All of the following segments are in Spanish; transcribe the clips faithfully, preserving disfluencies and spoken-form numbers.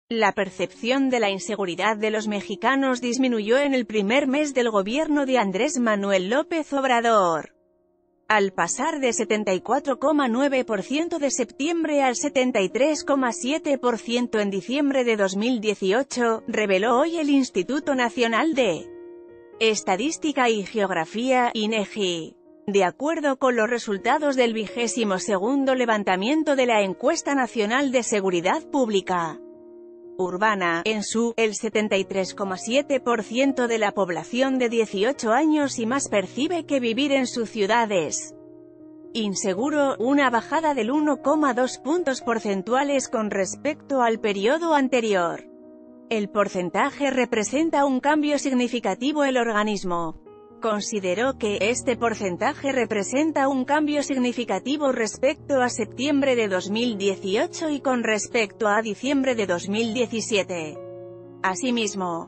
La percepción de la inseguridad de los mexicanos disminuyó en el primer mes del gobierno de Andrés Manuel López Obrador, al pasar de setenta y cuatro coma nueve por ciento de septiembre al setenta y tres coma siete por ciento en diciembre de dos mil dieciocho, reveló hoy el Instituto Nacional de Estadística y Geografía, INEGI. De acuerdo con los resultados del vigésimo segundo levantamiento de la Encuesta Nacional de Seguridad Pública Urbana, en su, el setenta y tres coma siete por ciento de la población de dieciocho años y más percibe que vivir en su ciudad es inseguro, una bajada del uno coma dos puntos porcentuales con respecto al periodo anterior. El porcentaje representa un cambio significativo. El organismo consideró que este porcentaje representa un cambio significativo respecto a septiembre de dos mil dieciocho y con respecto a diciembre de dos mil diecisiete. Asimismo,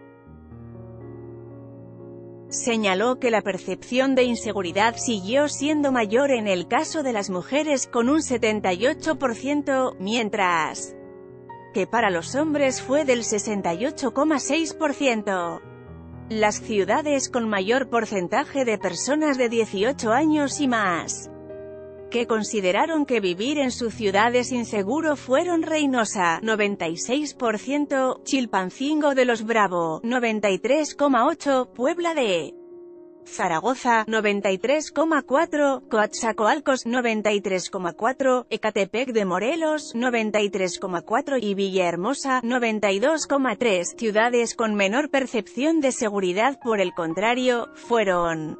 señaló que la percepción de inseguridad siguió siendo mayor en el caso de las mujeres con un setenta y ocho por ciento, mientras que para los hombres fue del sesenta y ocho coma seis por ciento. Las ciudades con mayor porcentaje de personas de dieciocho años y más que consideraron que vivir en su ciudad es inseguro fueron Reynosa, noventa y seis por ciento, Chilpancingo de los Bravo, noventa y tres coma ocho por ciento, Puebla de Zaragoza, noventa y tres coma cuatro por ciento, Coatzacoalcos, noventa y tres coma cuatro por ciento, Ecatepec de Morelos, noventa y tres coma cuatro por ciento y Villahermosa, noventa y dos coma tres por ciento. Ciudades con menor percepción de seguridad, por el contrario, fueron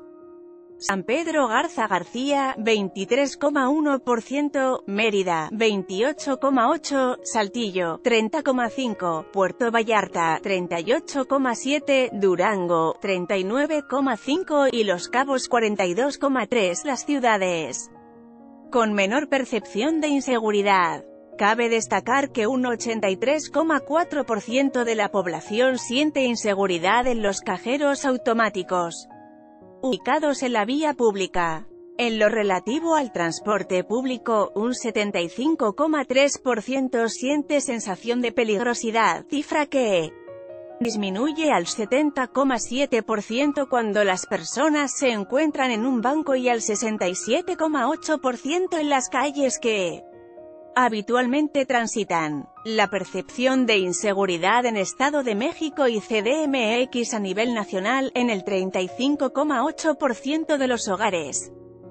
San Pedro Garza García, veintitrés coma uno por ciento, Mérida, veintiocho coma ocho por ciento, Saltillo, treinta coma cinco por ciento, Puerto Vallarta, treinta y ocho coma siete por ciento, Durango, treinta y nueve coma cinco por ciento y Los Cabos cuarenta y dos coma tres por ciento. Las ciudades con menor percepción de inseguridad. Cabe destacar que un ochenta y tres coma cuatro por ciento de la población siente inseguridad en los cajeros automáticos ubicados en la vía pública. En lo relativo al transporte público, un setenta y cinco coma tres por ciento siente sensación de peligrosidad, cifra que disminuye al setenta coma siete por ciento cuando las personas se encuentran en un banco y al sesenta y siete coma ocho por ciento en las calles que habitualmente transitan. La percepción de inseguridad en Estado de México y C D M X a nivel nacional, en el treinta y cinco coma ocho por ciento de los hogares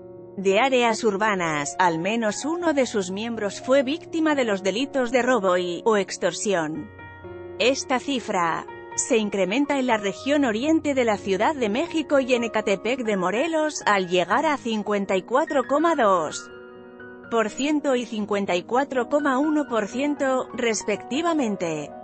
de áreas urbanas, al menos uno de sus miembros fue víctima de los delitos de robo y, o extorsión. Esta cifra se incrementa en la región oriente de la Ciudad de México y en Ecatepec de Morelos, al llegar a cincuenta y cuatro coma dos por ciento y cincuenta y cuatro coma uno por ciento, respectivamente.